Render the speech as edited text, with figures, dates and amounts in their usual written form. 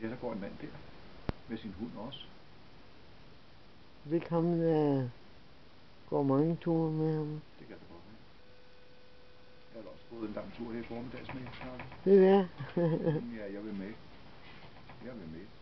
Ja, der går en mand der. Med sin hund også. Vedkommende går mange ture med ham. Det kan det godt være. Jeg har også gået en lang tur her i formiddags med Karl. Det er Ja, jeg vil med. Jeg vil med.